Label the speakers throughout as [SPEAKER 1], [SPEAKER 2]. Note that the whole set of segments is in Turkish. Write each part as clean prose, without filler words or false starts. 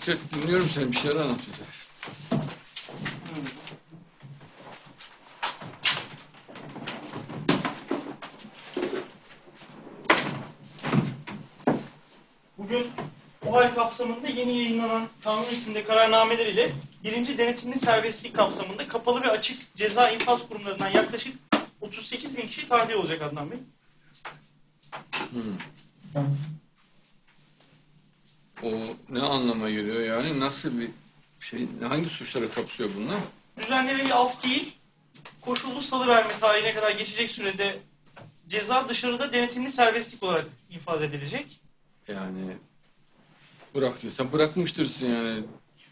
[SPEAKER 1] Fikret dinliyorum seni, bir şeyler anlatacak.
[SPEAKER 2] Bugün OHAL kapsamında yeni yayınlanan kanun hükmünde kararnameler ile birinci denetimli serbestlik kapsamında kapalı ve açık ceza infaz kurumlarından yaklaşık 38 bin kişi tahliye olacak Adnan Bey.
[SPEAKER 1] O ne anlama geliyor yani? Nasıl bir şey? Hangi suçları kapsıyor bunlar?
[SPEAKER 2] Düzenleme bir af değil, koşullu salıverme tarihine kadar geçecek sürede ceza dışarıda denetimli serbestlik olarak infaz edilecek.
[SPEAKER 1] Yani bıraktıysan bırakmıştırsın yani.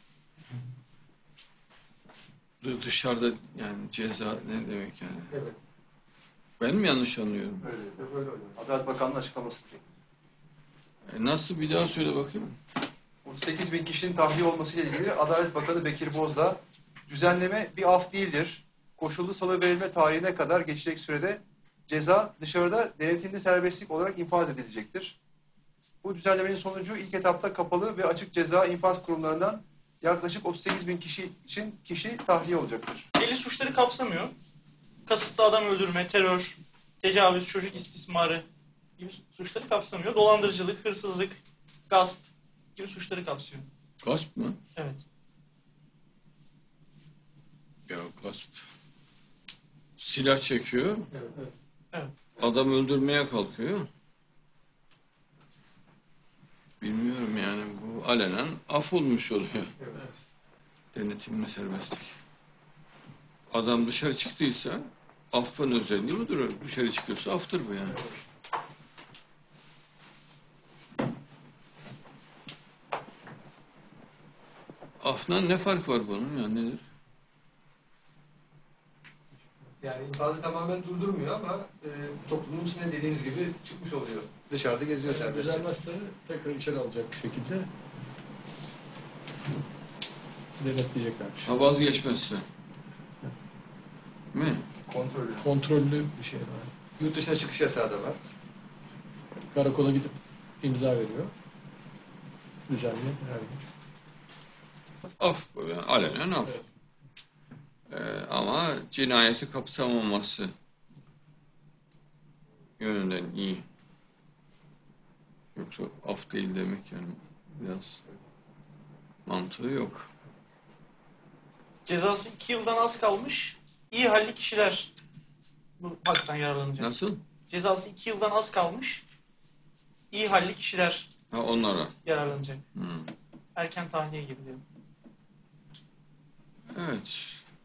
[SPEAKER 1] Dışarıda yani ceza ne demek yani?
[SPEAKER 3] Evet.
[SPEAKER 1] Ben mi yanlış anlıyorum?
[SPEAKER 3] Öyle. Adalet Bakanlığı açıklaması.
[SPEAKER 1] Nasıl, bir daha söyle bakayım.
[SPEAKER 3] 38 bin kişinin tahliye olmasıyla ilgili Adalet Bakanı Bekir Bozdağ, düzenleme bir af değildir. Koşullu salıverilme tarihine kadar geçecek sürede ceza dışarıda denetimli serbestlik olarak infaz edilecektir. Bu düzenlemenin sonucu ilk etapta kapalı ve açık ceza infaz kurumlarından yaklaşık 38 bin kişi tahliye olacaktır.
[SPEAKER 2] Belli suçları kapsamıyor. Kasıtlı adam öldürme, terör, tecavüz, çocuk istismarı gibi suçları kapsamıyor. Dolandırıcılık, hırsızlık, gasp gibi suçları kapsıyor.
[SPEAKER 1] Gasp mı?
[SPEAKER 2] Evet.
[SPEAKER 1] Ya gasp. Silah çekiyor.
[SPEAKER 2] Evet.
[SPEAKER 1] Adam öldürmeye kalkıyor. Bilmiyorum yani, bu alenen af olmuş oluyor. Denetimli serbestlik. Adam dışarı çıktıysa affın özelliği budur. Dışarı çıkıyorsa aftır bu yani. Afla ne fark var bunun yani, nedir?
[SPEAKER 4] Yani infazı tamamen durdurmuyor ama toplumun içine dediğiniz gibi çıkmış oluyor. Dışarıda geziyor serbestçe.
[SPEAKER 5] Düzelmezse tekrar içeri alacak şekilde denetleyeceklermiş.
[SPEAKER 1] Ha, vazgeçmezse. Mi?
[SPEAKER 5] Kontrollü bir şey var.
[SPEAKER 4] Yurt dışına çıkış yasağı da var.
[SPEAKER 5] Karakola gidip imza veriyor. Düzenli her gün.
[SPEAKER 1] Af bu yani, alenen af.
[SPEAKER 5] Evet.
[SPEAKER 1] Ama cinayeti kapsamaması yönünden iyi. Yoksa af değil demek yani biraz mantığı yok.
[SPEAKER 2] Cezası 2 yıldan az kalmış, iyi halli kişiler bu haktan yararlanacak.
[SPEAKER 1] Nasıl?
[SPEAKER 2] Cezası 2 yıldan az kalmış, iyi halli kişiler
[SPEAKER 1] Ha, onlara.
[SPEAKER 2] yararlanacak.
[SPEAKER 1] Hmm.
[SPEAKER 2] Erken tahliye gibi diyor.
[SPEAKER 1] Evet.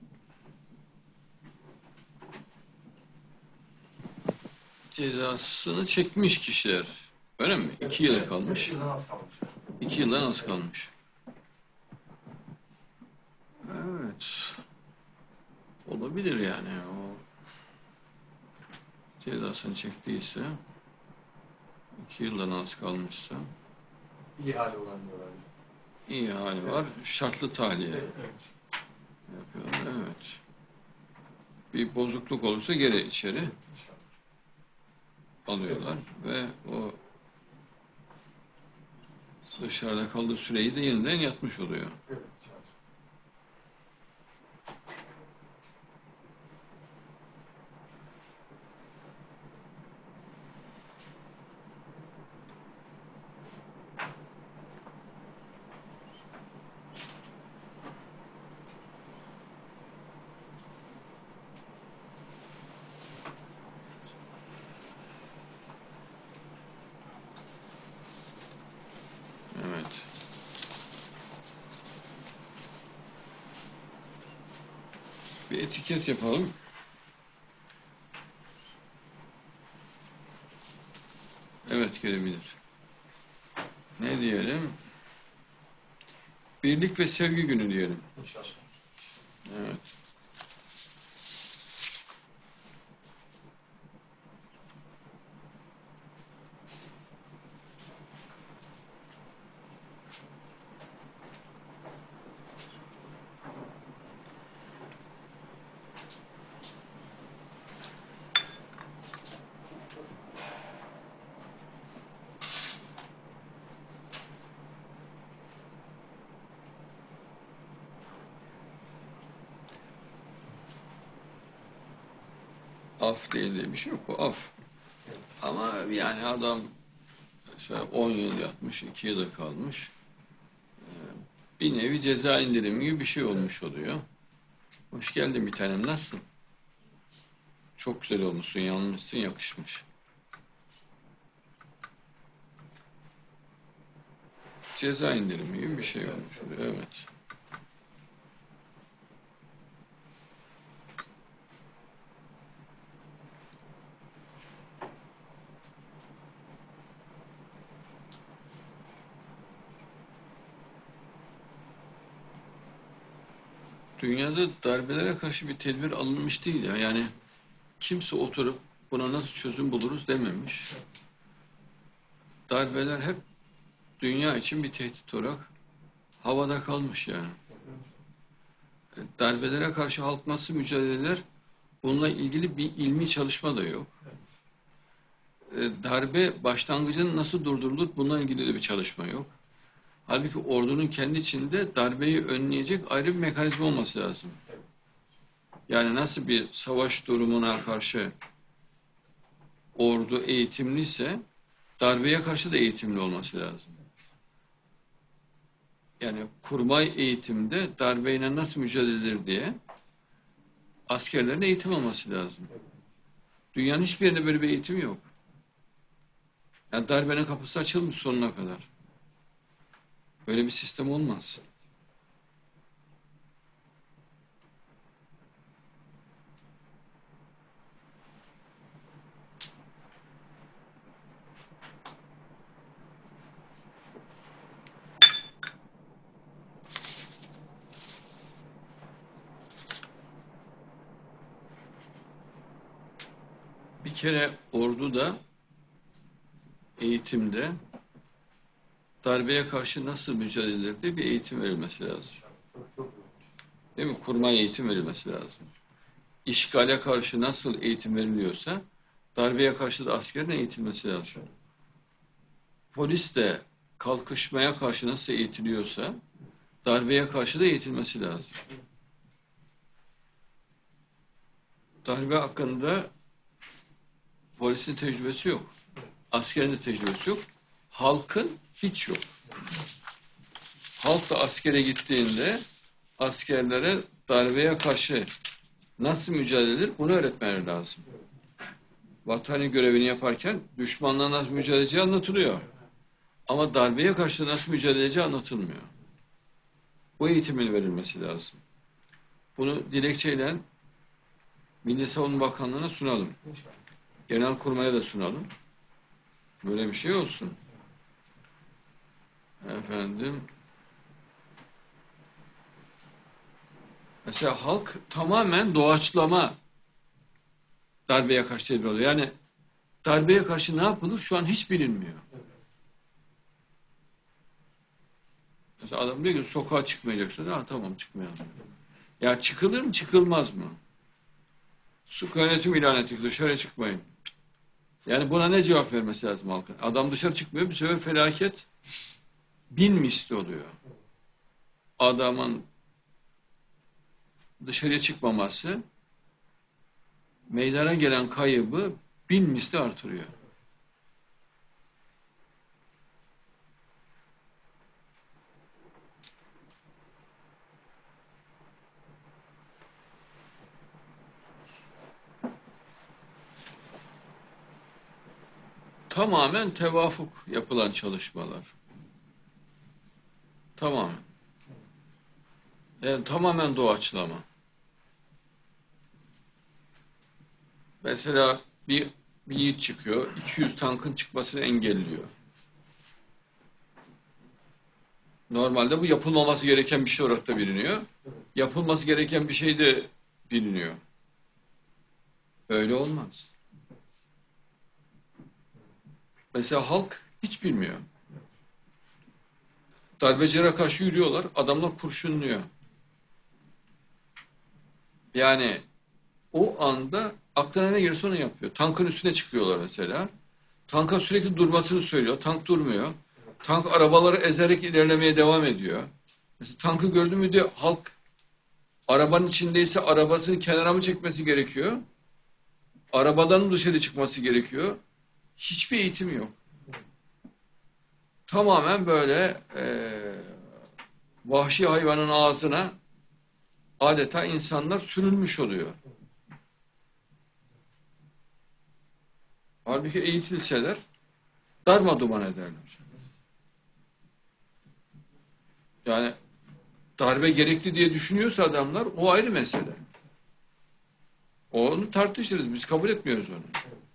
[SPEAKER 1] Cezasını çekmiş kişiler. Öyle mi? 2 yıla kalmış.
[SPEAKER 3] 2 yıldan az kalmış.
[SPEAKER 1] 2 yıldan az kalmış. Evet. Olabilir yani. O cezasını çektiyse, 2 yıldan az kalmışsa
[SPEAKER 4] İyi hali olan diyorlar.
[SPEAKER 1] iyi hali var. Şartlı tahliye
[SPEAKER 5] Evet.
[SPEAKER 1] yapıyorlar. Evet. Bir bozukluk olursa geri içeri alıyorlar ve o dışarıda kaldığı süreyi de yeniden yatmış oluyor.
[SPEAKER 4] Evet.
[SPEAKER 1] Evet. Bir etiket yapalım. Evet, gelebilir. Ne diyelim? Birlik ve sevgi günü diyelim.
[SPEAKER 4] İnşallah.
[SPEAKER 1] Evet. Af değil diye bir şey yok. Bu af. Ama yani adam şöyle 10 yıl yatmış, 2 yıla kalmış. Bir nevi ceza indirimi gibi bir şey olmuş oluyor. Hoş geldin bir tanem. Nasılsın? Çok güzel olmuşsun, yanmışsın, yakışmış. Ceza indirimi gibi bir şey olmuş oluyor. Evet. Dünyada darbelere karşı bir tedbir alınmış değil ya. Yani kimse oturup buna nasıl çözüm buluruz dememiş. Darbeler hep dünya için bir tehdit olarak havada kalmış yani. Darbelere karşı halk nasıl mücadele eder? Bununla ilgili bir ilmi çalışma da yok. Darbe başlangıcının nasıl durdurulur? Bununla ilgili de bir çalışma yok. Halbuki ordunun kendi içinde darbeyi önleyecek ayrı bir mekanizma olması lazım. Yani nasıl bir savaş durumuna karşı ordu eğitimliyse darbeye karşı da eğitimli olması lazım. Yani kurmay eğitimde darbeyle nasıl mücadele edilir diye askerlerin eğitim alması lazım. Dünyanın hiçbir yerinde böyle bir eğitim yok. Yani darbenin kapısı açılmış sonuna kadar. Böyle bir sistem olmaz. Bir kere orduda, eğitimde darbeye karşı nasıl mücadele edilir diye bir eğitim verilmesi lazım. Değil mi? Kurmay eğitim verilmesi lazım. İşgale karşı nasıl eğitim veriliyorsa darbeye karşı da askerin eğitilmesi lazım. Polis de kalkışmaya karşı nasıl eğitiliyorsa darbeye karşı da eğitilmesi lazım. Darbe hakkında polisin tecrübesi yok. Askerin de tecrübesi yok. Halkın hiç yok. Halk da askere gittiğinde askerlere darbeye karşı nasıl mücadele edilir bunu öğretmeleri lazım. Vatani görevini yaparken düşmanla nasıl mücadele edeceği anlatılıyor. Ama darbeye karşı nasıl mücadele edeceği anlatılmıyor. Bu eğitimin verilmesi lazım. Bunu dilekçeyle Milli Savunma Bakanlığı'na sunalım. Genelkurmay'a da sunalım. Böyle bir şey olsun. Efendim. Mesela halk tamamen doğaçlama darbeye karşı tedbir alıyor. Yani darbeye karşı ne yapılır şu an hiç bilinmiyor. Mesela adam diyor ki sokağa çıkmayacaksın. Ha, tamam çıkmayalım. Ya çıkılır mı çıkılmaz mı? Su yönetim ilan ettik dışarı çıkmayın. Yani buna ne cevap vermesi lazım halkın? Adam dışarı çıkmıyor, bir sefer felaket bin misli oluyor. Adamın dışarıya çıkmaması meydana gelen kaybı bin misli artırıyor. Tamamen tevafuk yapılan çalışmalar. Tamamen. Yani tamamen doğaçlama. Mesela bir yiğit çıkıyor, 200 tankın çıkmasını engelliyor. Normalde bu yapılmaması gereken bir şey olarak da biliniyor. Yapılması gereken bir şey de biliniyor. Öyle olmaz. Mesela halk hiç bilmiyor. Darbecilere karşı yürüyorlar, adamlar kurşunluyor. Yani o anda aklına ne gelirse onu yapıyor. Tankın üstüne çıkıyorlar mesela. Tanka sürekli durmasını söylüyor. Tank durmuyor. Tank arabaları ezerek ilerlemeye devam ediyor. Mesela tankı gördü mü diyor halk arabanın içindeyse arabasını kenara mı çekmesi gerekiyor? Arabadan dışarı çıkması gerekiyor. Hiçbir eğitim yok. Tamamen böyle vahşi hayvanın ağzına adeta insanlar sürülmüş oluyor. Halbuki eğitilseler darmadağın ederler. Yani darbe gerekli diye düşünüyorsa adamlar o ayrı mesele. Onu tartışırız. Biz kabul etmiyoruz onu.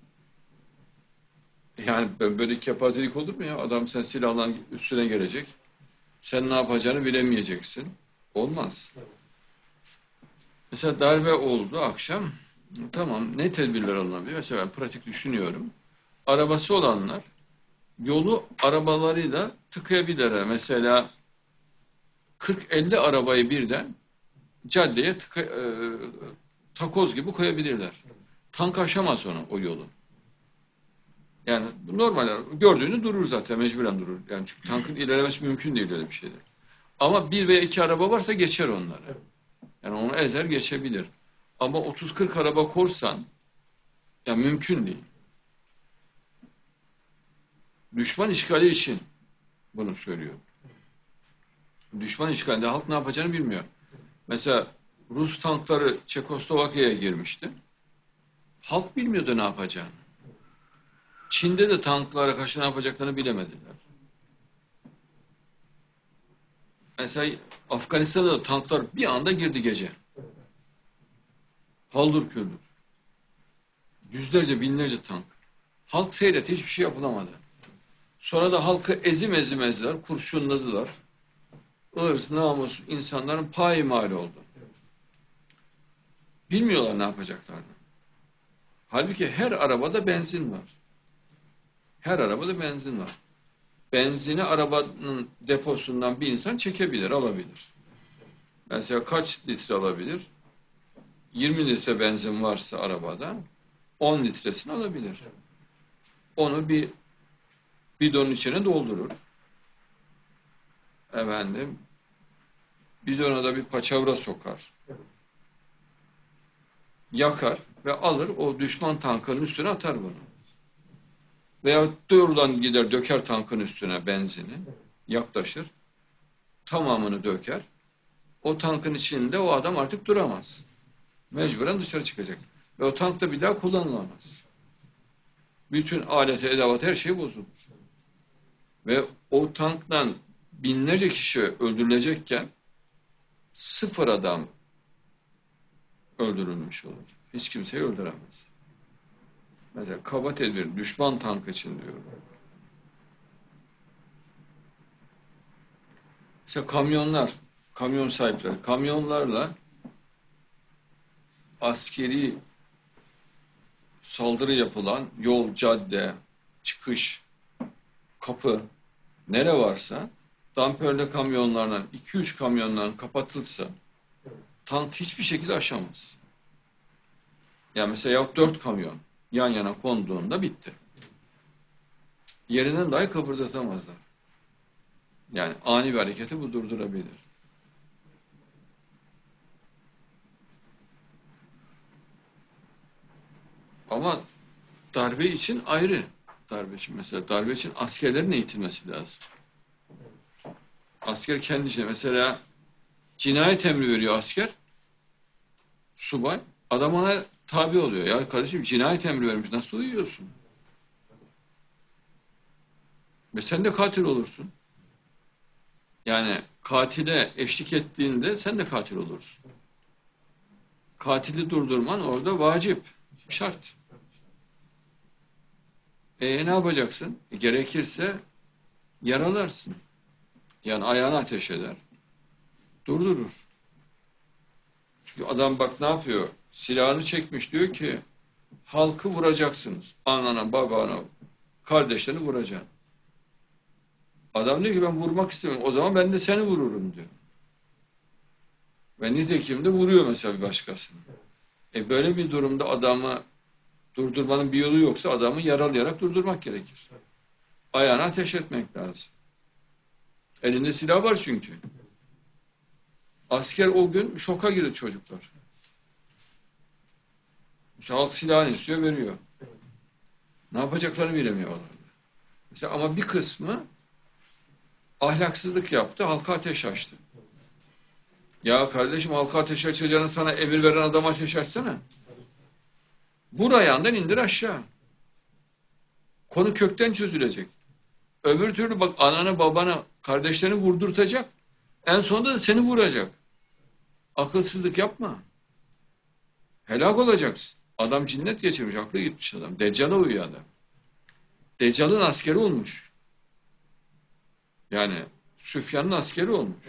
[SPEAKER 1] Yani böyle kepazelik olur mu ya? Adam sen silahla üstüne gelecek. Sen ne yapacağını bilemeyeceksin. Olmaz. Mesela darbe oldu akşam. Tamam, ne tedbirler alınabilir? Mesela ben pratik düşünüyorum. Arabası olanlar yolu arabalarıyla tıkayabilirler. Mesela 40-50 arabayı birden caddeye takoz gibi koyabilirler. Tank aşamaz o yolu. Yani normal gördüğünü durur zaten, mecburen durur. Yani çünkü tankın ilerlemesi mümkün değil öyle bir şeyde. Ama bir veya iki araba varsa geçer onları. Yani onu ezer geçebilir. Ama 30-40 araba korsan ya mümkün değil. Düşman işgali için bunu söylüyor. Düşman işgalinde halk ne yapacağını bilmiyor. Mesela Rus tankları Çekoslovakya'ya girmişti. Halk bilmiyordu ne yapacağını. Çin'de de tanklara karşı ne yapacaklarını bilemediler. Mesela Afganistan'da da tanklar bir anda girdi gece. Haldır küldür. Yüzlerce, binlerce tank. Halk seyretti, hiçbir şey yapılamadı. Sonra da halkı ezdiler, kurşunladılar. Irz, namus insanların payimali oldu. Bilmiyorlar ne yapacaklarını. Halbuki her arabada benzin var. Her arabada benzin var. Benzini arabanın deposundan bir insan çekebilir, alabilir. Mesela kaç litre alabilir? 20 litre benzin varsa arabada 10 litresini alabilir. Onu bir bidonun içine doldurur. Efendim, bidona da bir paçavra sokar. Yakar ve alır o düşman tankının üstüne atar bunu. Veya doğrudan gider döker tankın üstüne benzini, yaklaşır, tamamını döker. O tankın içinde o adam artık duramaz. Mecburen dışarı çıkacak. Ve o tank da bir daha kullanılamaz. Bütün alet, edevat, her şey bozulur. Ve o tanktan binlerce kişi öldürülecekken 0 adam öldürülmüş olur. Hiç kimseyi öldüremez. Mesela kaba tedbir, düşman tank için diyorum. Mesela kamyonlar, kamyon sahipleri, kamyonlarla askeri saldırı yapılan yol, cadde, çıkış, kapı, nere varsa damperli kamyonlarla 2-3 kamyondan kapatılsa tank hiçbir şekilde aşamaz. Yani mesela yahut 4 kamyon yan yana konduğunda bitti. Yerinden dahi kıpırdatamazlar. Yani ani bir hareketi bu durdurabilir. Ama darbe için ayrı. Darbe için mesela darbe için askerlerin eğitilmesi lazım. Asker kendince mesela cinayet emri veriyor asker. Subay. Adam ona tabi oluyor. Ya kardeşim cinayet emri vermiş. Nasıl uyuyorsun? Ve sen de katil olursun. Yani katile eşlik ettiğinde sen de katil olursun. Katili durdurman orada vacip. Şart. Ne yapacaksın? Gerekirse yaralarsın. Yani ayağına ateş eder. Durdurur. Çünkü adam bak ne yapıyor? Silahını çekmiş diyor ki halkı vuracaksınız. Anana, babana, kardeşlerini vuracaksın. Adam diyor ki ben vurmak istemiyorum. O zaman ben de seni vururum diyor. Ve nitekim de vuruyor mesela bir başkasını. Böyle bir durumda adamı durdurmanın bir yolu yoksa adamı yaralayarak durdurmak gerekir. Ayağına ateş etmek lazım. Elinde silah var çünkü. Asker o gün şoka girdi çocuklar. Mesela halk silahını istiyor, veriyor. Ne yapacaklarını bilemiyorlar. Mesela ama bir kısmı ahlaksızlık yaptı, halka ateş açtı. Ya kardeşim, halka ateş açacağını sana emir veren adama ateş açsana. Vur ayağından, indir aşağı. Konu kökten çözülecek. Öbür türlü bak, ananı, babanı, kardeşlerini vurdurtacak. En sonunda da seni vuracak. Akılsızlık yapma. Helak olacaksın. Adam cinnet geçirmiş, aklı gitmiş adam. Deccal'a uyuyor adam. Deccal'ın askeri olmuş. Yani Süfyan'ın askeri olmuş.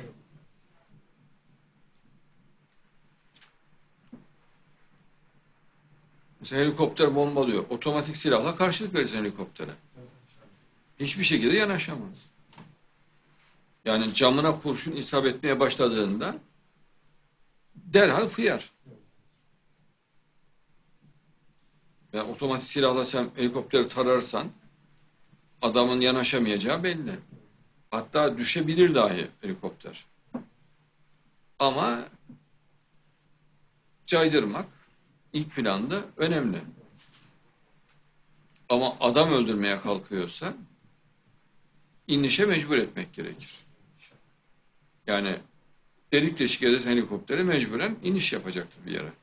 [SPEAKER 1] Mesela helikopter bombalıyor. Otomatik silahla karşılık verirsin helikoptere. Hiçbir şekilde yanaşamaz. Yani camına kurşun isabet etmeye başladığında derhal fıyar. Yani otomatik silahla sen helikopteri tararsan adamın yanaşamayacağı belli. Hatta düşebilir dahi helikopter. Ama caydırmak ilk planda önemli. Ama adam öldürmeye kalkıyorsa inişe mecbur etmek gerekir. Yani delik deşik edersen helikoptere mecburen iniş yapacaktır bir yere.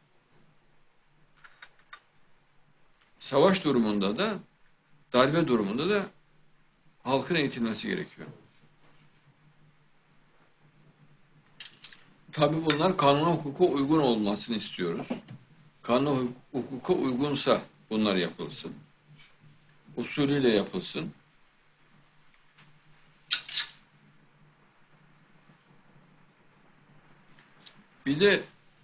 [SPEAKER 1] Savaş durumunda da, darbe durumunda da halkın eğitilmesi gerekiyor. Tabii bunlar kanuna, hukuka uygun olmasını istiyoruz. Kanuna, hukuka uygunsa bunlar yapılsın. Usulüyle yapılsın. Bir de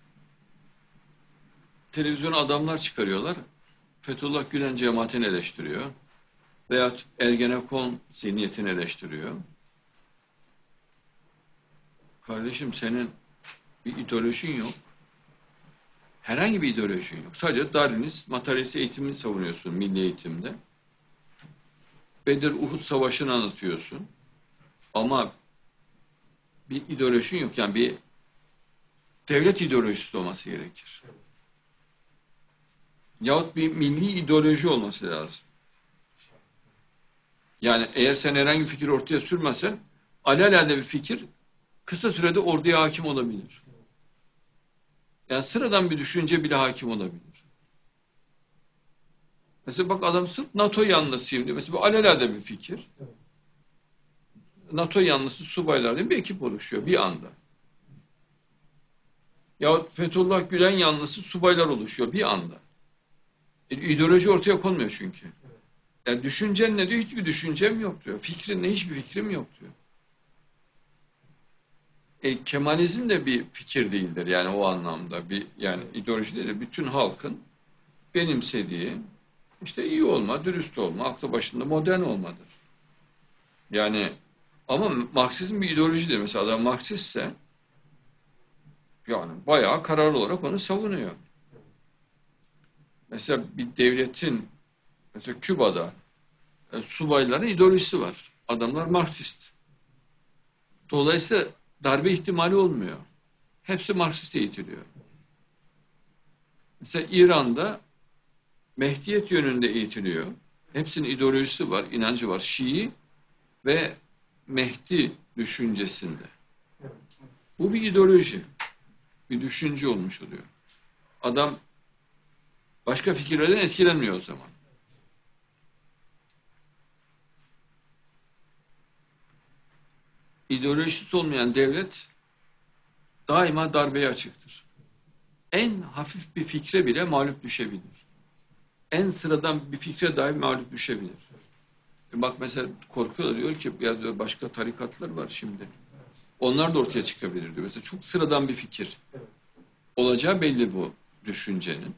[SPEAKER 1] televizyona adamlar çıkarıyorlar. Fethullah Gülen cemaatini eleştiriyor. Veyahut Ergenekon zihniyetini eleştiriyor. Kardeşim, senin bir ideolojin yok. Herhangi bir ideolojin yok. Sadece Darwinist, materyalist eğitimini savunuyorsun milli eğitimde. Bedir, Uhud Savaşı'nı anlatıyorsun. Ama bir ideolojin yok. Yani bir devlet ideolojisi olması gerekir. Yahut bir milli ideoloji olması lazım. Yani eğer sen herhangi bir fikir ortaya sürmezsen, alelade bir fikir kısa sürede orduya hakim olabilir. Yani sıradan bir düşünce bile hakim olabilir. Mesela bak, adam sırf NATO yanlısıyım diyor. Mesela bu alelade bir fikir. NATO yanlısı subaylar diye bir ekip oluşuyor bir anda. Ya Fethullah Gülen yanlısı subaylar oluşuyor bir anda. İdeoloji ortaya konmuyor çünkü. Yani düşüncen ne diyor? Hiçbir düşüncem yok diyor. Fikrin ne? Hiçbir fikrim yok diyor. Kemalizm de bir fikir değildir yani o anlamda. Yani ideoloji değil de bütün halkın benimsediği işte iyi olma, dürüst olma, aklı başında modern olmadır. Yani ama Marksizm bir ideolojidir. Mesela adam Marksistse yani bayağı kararlı olarak onu savunuyor. Mesela bir devletin, mesela Küba'da subayların ideolojisi var. Adamlar Marksist. Dolayısıyla darbe ihtimali olmuyor. Hepsi Marksist eğitiliyor. Mesela İran'da Mehdiyet yönünde eğitiliyor. Hepsinin ideolojisi var, inancı var. Şii ve Mehdi düşüncesinde. Bu bir ideoloji, bir düşünce olmuş oluyor. Adam başka fikirlerden etkilenmiyor o zaman. İdeolojisi olmayan devlet daima darbeye açıktır. En hafif bir fikre bile mağlup düşebilir. En sıradan bir fikre dahi mağlup düşebilir. Bak mesela korkuyorlar, diyor ki ya diyor, başka tarikatlar var şimdi. Onlar da ortaya çıkabilir diyor. Mesela çok sıradan bir fikir. Olacağı belli bu düşüncenin.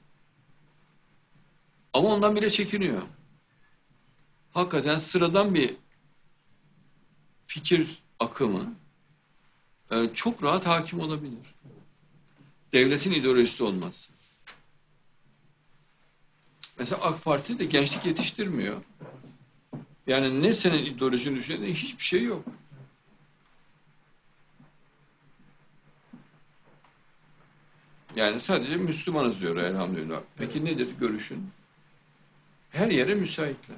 [SPEAKER 1] Ama ondan bile çekiniyor. Hakikaten sıradan bir fikir akımı çok rahat hakim olabilir. Devletin ideolojisi olmaz. Mesela AK Parti de gençlik yetiştirmiyor. Yani ne senin ideolojini düşündüğün hiçbir şey yok. Yani sadece Müslümanız diyor elhamdülillah. Peki nedir görüşün? Her yere müsaitler.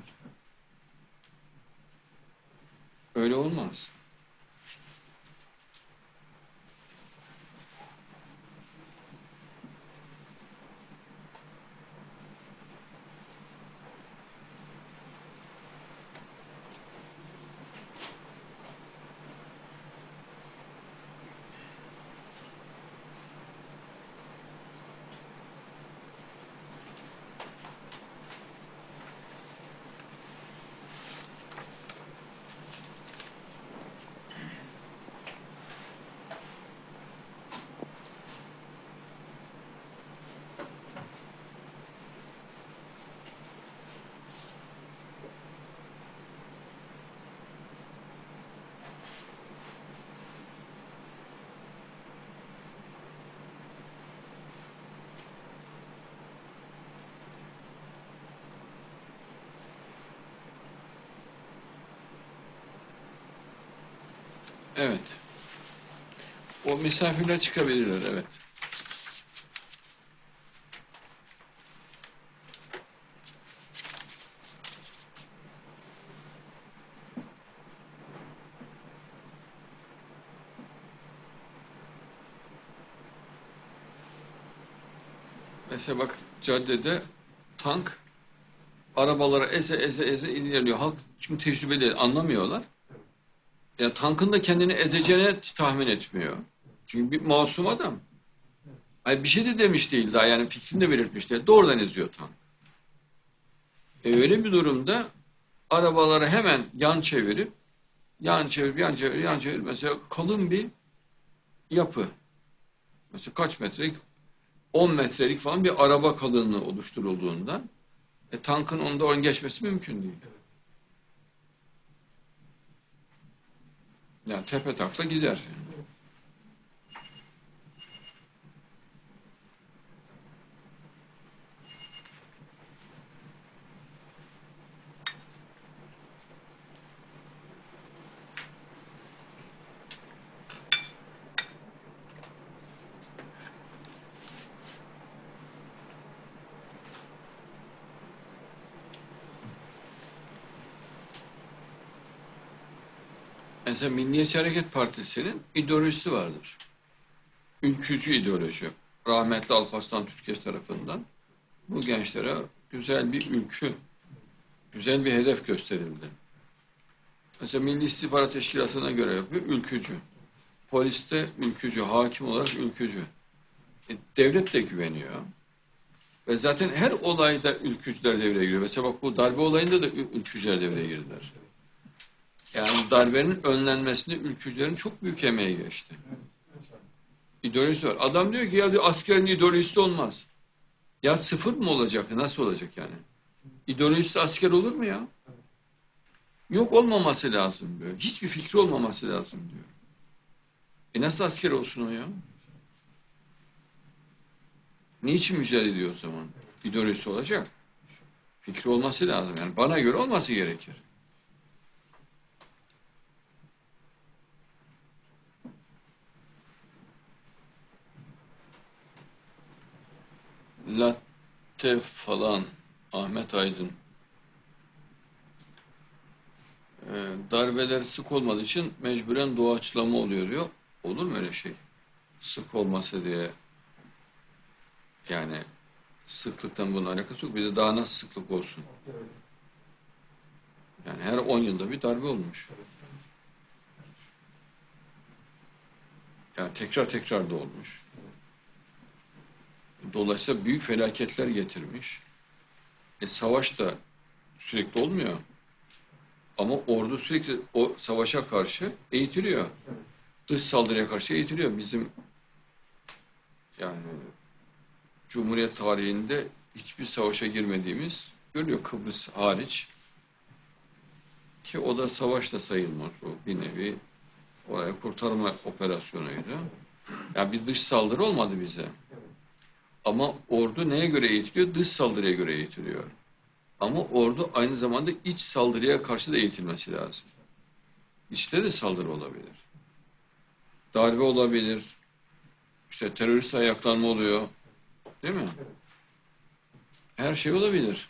[SPEAKER 1] Öyle olmaz. Evet. O misafirler çıkabilirler, evet. Mesela bak caddede tank arabalara eze ilerliyor. Halk çünkü tecrübeli anlamıyorlar. Ya tankın da kendini ezeceğine tahmin etmiyor. Çünkü bir masum adam. Ay bir şey de demiş değil daha yani fikrini de belirtmiş değil. Doğrudan eziyor tank. Öyle bir durumda arabaları hemen yan çevirip yan çevirip mesela kalın bir yapı. Mesela kaç metrelik? 10 metrelik falan bir araba kalınlığı oluşturulduğunda tankın onda oradan geçmesi mümkün değil. Yani tepe takla gider. Mesela Milliyetçi Hareket Partisi'nin ideolojisi vardır. Ülkücü ideoloji. Rahmetli Alparslan Türkeş tarafından bu gençlere güzel bir ülkü, güzel bir hedef gösterildi. Mesela Milli İstihbarat Teşkilatı'na göre yapıyor, ülkücü. Poliste ülkücü, hakim olarak ülkücü. Devlet de güveniyor. Ve zaten her olayda ülkücüler devreye giriyor. Mesela bak bu darbe olayında da ülkücüler devreye girdiler. Yani darbenin önlenmesinde ülkücülerin çok büyük emeği geçti. İdeolojisi var. Adam diyor ki ya diyor, askerin ideolojisi olmaz. Ya sıfır mı olacak? Nasıl olacak yani? İdeolojisi asker olur mu ya? Yok olmaması lazım diyor. Hiçbir fikri olmaması lazım diyor. Nasıl asker olsun o ya? Niçin mücadele ediyor o zaman? İdeolojisi olacak. Fikri olması lazım. Yani bana göre olması gerekir. Latte falan, Ahmet Aydın. Darbeler sık olmadığı için mecburen doğaçlama oluyor diyor. Olur mu öyle şey? Sık olması diye yani sıklıktan bunun alakası yok. Bir de daha nasıl sıklık olsun? Yani her 10 yılda bir darbe olmuş. Yani tekrar da olmuş. Dolayısıyla büyük felaketler getirmiş. Savaş da sürekli olmuyor. Ama ordu sürekli o savaşa karşı eğitiliyor. Dış saldırıya karşı eğitiliyor. Bizim yani Cumhuriyet tarihinde hiçbir savaşa girmediğimiz görülüyor. Kıbrıs hariç. Ki o da savaş da sayılmaz. O bir nevi oraya kurtarma operasyonuydu. Yani bir dış saldırı olmadı bize. Ama ordu neye göre eğitiliyor? Dış saldırıya göre eğitiliyor. Ama ordu aynı zamanda iç saldırıya karşı da eğitilmesi lazım. İçte de saldırı olabilir. Darbe olabilir. İşte terörist ayaklanma oluyor. Değil mi? Her şey olabilir.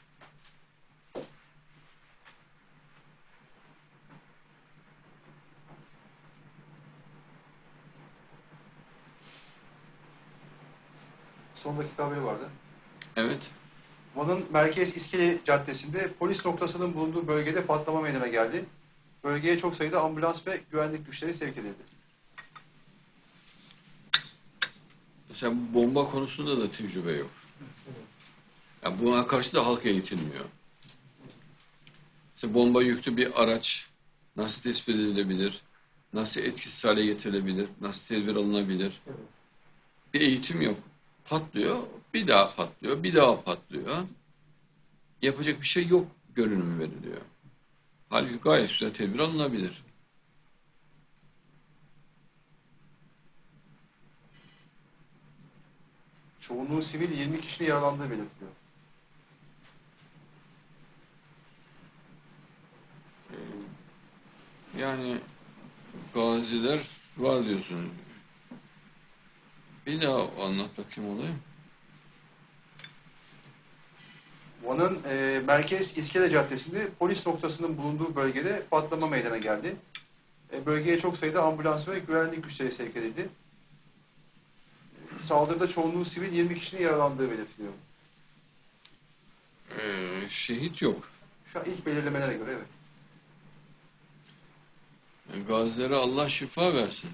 [SPEAKER 3] Son dakika haberi vardı.
[SPEAKER 1] Evet.
[SPEAKER 3] Van'ın Merkez İskele Caddesi'nde polis noktasının bulunduğu bölgede patlama meydana geldi. Bölgeye çok sayıda ambulans ve güvenlik güçleri sevk edildi.
[SPEAKER 1] Mesela bu bomba konusunda da tecrübe yok. Yani buna karşı da halk eğitilmiyor. Mesela bomba yüklü bir araç nasıl tespit edilebilir? Nasıl etkisiz hale getirilebilir? Nasıl tedbir alınabilir? Bir eğitim yok. Patlıyor, bir daha patlıyor, bir daha patlıyor. Yapacak bir şey yok görünümü veriliyor. Halbuki gayet güzel tedbir alınabilir.
[SPEAKER 3] Çoğunluğu sivil, 20 kişinin yaralandığı belirtiliyor.
[SPEAKER 1] Yani gaziler var diyorsun. Bir daha anlat bakayım olayı.
[SPEAKER 3] Van'ın Merkez İskele Caddesi'nde polis noktasının bulunduğu bölgede patlama meydana geldi. Bölgeye çok sayıda ambulans ve güvenlik güçleri sevk edildi. Saldırıda çoğunluğu sivil, 20 kişinin yaralandığı belirtiliyor.
[SPEAKER 1] Şehit yok.
[SPEAKER 3] Şu an ilk belirlemelere göre evet.
[SPEAKER 1] Gazilere Allah şifa versin.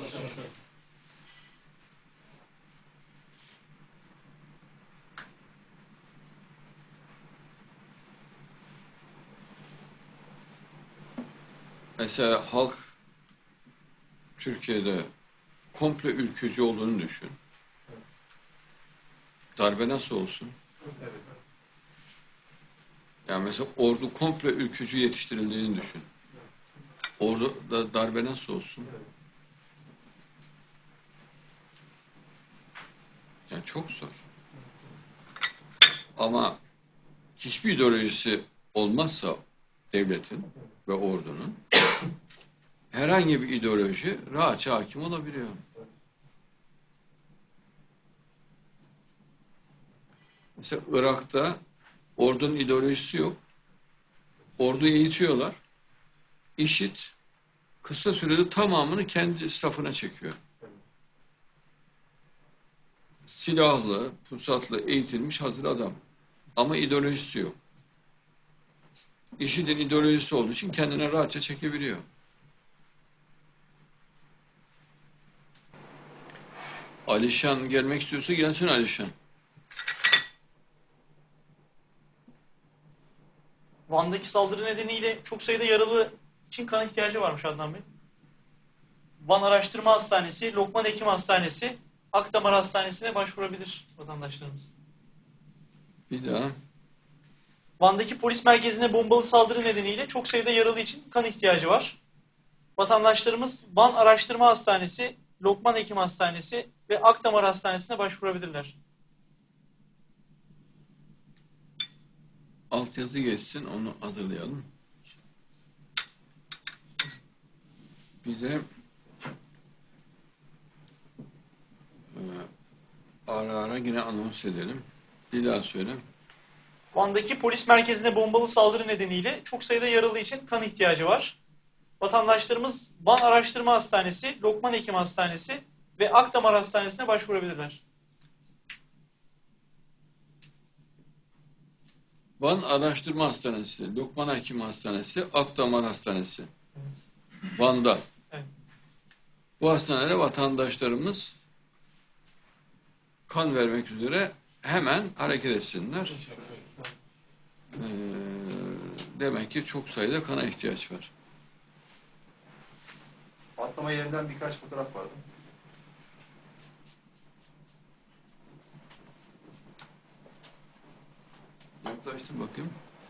[SPEAKER 1] Mesela halk Türkiye'de komple ülkücü olduğunu düşün. Darbe nasıl olsun?
[SPEAKER 4] Evet.
[SPEAKER 1] Yani mesela ordu komple ülkücü yetiştirildiğini düşün. Orada darbe nasıl olsun? Yani çok zor. Ama hiçbir ideolojisi olmazsa devletin ve ordunun herhangi bir ideoloji rahatça hakim olabiliyor. Mesela Irak'ta ordunun ideolojisi yok. Orduyu eğitiyorlar. IŞİD kısa sürede tamamını kendi safına çekiyor. Silahlı, pusatlı, eğitilmiş hazır adam. Ama ideolojisi yok. IŞİD'in ideolojisi olduğu için kendine rahatça çekebiliyor. Alişan gelmek istiyorsa gelsin Alişan.
[SPEAKER 2] Van'daki saldırı nedeniyle çok sayıda yaralı için kan ihtiyacı varmış Adnan Bey. Van Araştırma Hastanesi, Lokman Hekim Hastanesi, Akdamar Hastanesi'ne başvurabilir vatandaşlarımız.
[SPEAKER 1] Bir daha.
[SPEAKER 2] Van'daki polis merkezine bombalı saldırı nedeniyle çok sayıda yaralı için kan ihtiyacı var. Vatandaşlarımız Van Araştırma Hastanesi, Lokman Hekim Hastanesi ve Akdamar Hastanesi'ne başvurabilirler.
[SPEAKER 1] Altyazı geçsin, onu hazırlayalım. Bir de ara ara yine anons edelim. Bir daha söyle.
[SPEAKER 2] Van'daki polis merkezine bombalı saldırı nedeniyle çok sayıda yaralı için kan ihtiyacı var. Vatandaşlarımız Van Araştırma Hastanesi, Lokman Hekim Hastanesi ve Akdamar Hastanesi'ne başvurabilirler.
[SPEAKER 1] Van Araştırma Hastanesi, Lokman Hekim Hastanesi, Akdamar Hastanesi. Van'da.
[SPEAKER 2] Evet.
[SPEAKER 1] Bu hastanelere vatandaşlarımız kan vermek üzere hemen hareket etsinler. Demek ki çok sayıda kana ihtiyaç var.
[SPEAKER 3] Patlama yerinden birkaç fotoğraf vardı.
[SPEAKER 1] Yaklaştır bakayım.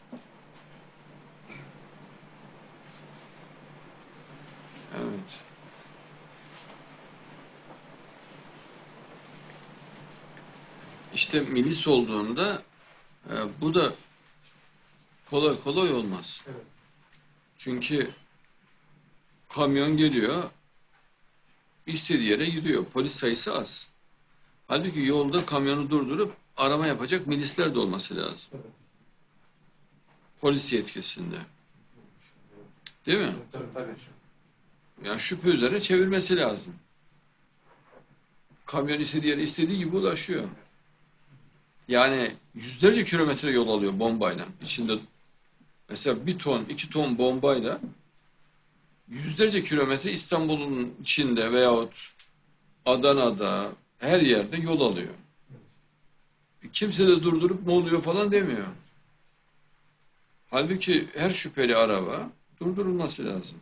[SPEAKER 1] Evet. İşte milis olduğunda bu da kolay kolay olmaz.
[SPEAKER 4] Evet.
[SPEAKER 1] Çünkü kamyon geliyor, istediği yere gidiyor. Polis sayısı az. Halbuki yolda kamyonu durdurup arama yapacak milisler de olması lazım.
[SPEAKER 5] Evet.
[SPEAKER 1] Polis yetkisinde. Değil mi?
[SPEAKER 4] Tabii.
[SPEAKER 1] Yani şüphe üzere çevirmesi lazım. Kamyon istediği yere istediği gibi ulaşıyor. Yani yüzlerce kilometre yol alıyor bombayla. İçinde mesela 1 ton, 2 ton bombayla yüzlerce kilometre İstanbul'un içinde veyahut Adana'da her yerde yol alıyor. Kimse de durdurup ne oluyor falan demiyor. Halbuki her şüpheli araba durdurulması lazım.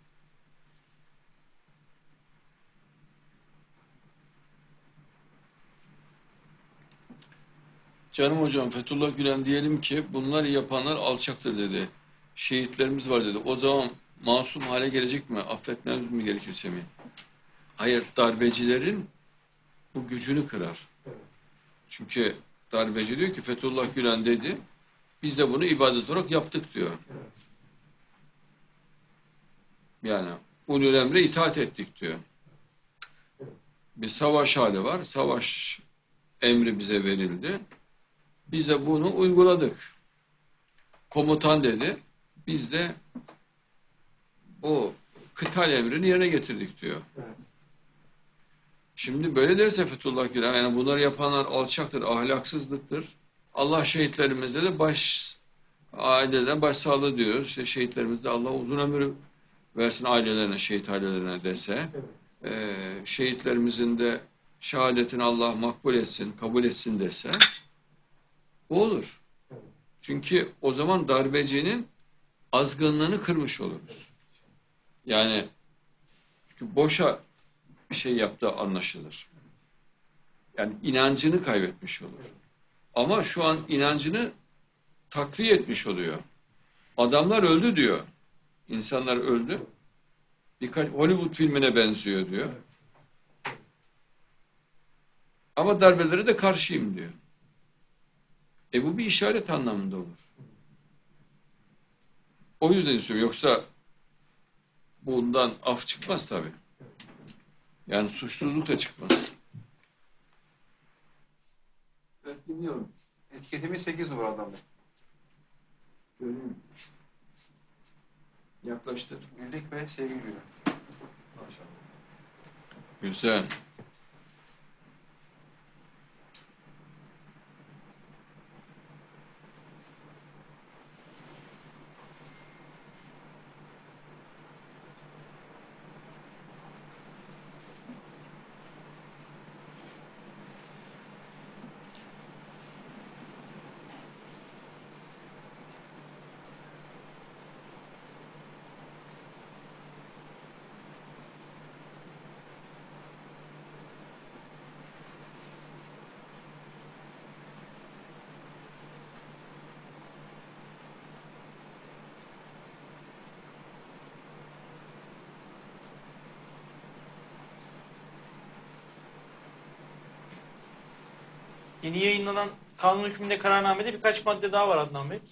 [SPEAKER 1] Canım hocam Fethullah Gülen diyelim ki bunları yapanlar alçaktır dedi. Şehitlerimiz var dedi. O zaman masum hale gelecek mi? Affetmemiz mi gerekirse mi? Hayır, darbecilerin bu gücünü kırar. Çünkü darbeci diyor ki Fethullah Gülen dedi. Biz de bunu ibadet olarak yaptık diyor. Yani ulul emre itaat ettik diyor. Bir savaş hali var. Savaş emri bize verildi. Biz de bunu uyguladık. Komutan dedi. Biz de o kıtal emrini yerine getirdik diyor. Şimdi böyle derse Fethullah Gülen, yani bunları yapanlar alçaktır, ahlaksızlıktır. Allah şehitlerimize de ailelerine başsağlığı diyoruz. İşte şehitlerimize Allah uzun ömür versin ailelerine, şehit ailelerine dese. Şehitlerimizin de şehadetini Allah makbul etsin, kabul etsin dese. Bu olur. Çünkü o zaman darbecinin azgınlığını kırmış oluruz. Yani çünkü boşa bir şey yaptığı anlaşılır. Yani inancını kaybetmiş olur. Ama şu an inancını takviye etmiş oluyor. Adamlar öldü diyor. İnsanlar öldü. Birkaç Hollywood filmine benziyor diyor. Ama darbelere de karşıyım diyor. Bu bir işaret anlamında olur. O yüzden istiyorum. Yoksa bundan af çıkmaz tabii. Yani suçsuzluk da çıkmaz. Evet, dinliyorum.
[SPEAKER 3] Etiketimiz 8 numara Adnan Bey.
[SPEAKER 1] Görüyorum. Yaklaştır.
[SPEAKER 3] Birlik ve sevgi günü.
[SPEAKER 1] Güzel.
[SPEAKER 2] Yeni yayınlanan kanun hükmünde kararnamede birkaç madde daha var Adnan Bey.